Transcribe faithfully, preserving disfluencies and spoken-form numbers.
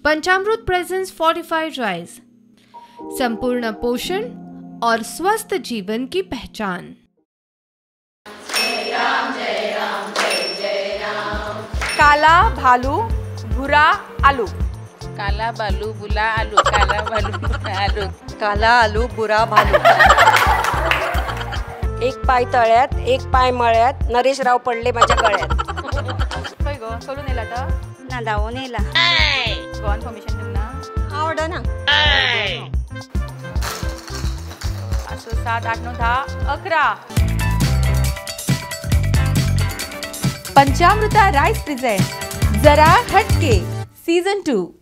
पंचामृत presence fortified rice, संपूर्ण पोषण और स्वस्थ जीवन की पहचान। जय राम जय राम जय जय राम। काला भालू भूरा आलू, काला भालू बुला आलू, काला भालू बुला आलू, काला आलू बुरा भालू। एक पाय तळ्यात एक पाय मळ्यात, नरेशराव पडले माझ्या गळ्यात। खय गो सोडून येला तर ना धावून येला गो इन्फॉर्मेशन दिवना आवड ना। असं सात आठ नऊ दहा अकरा। पंचामृता राइस प्रेजेंट जरा हटके सीजन टू।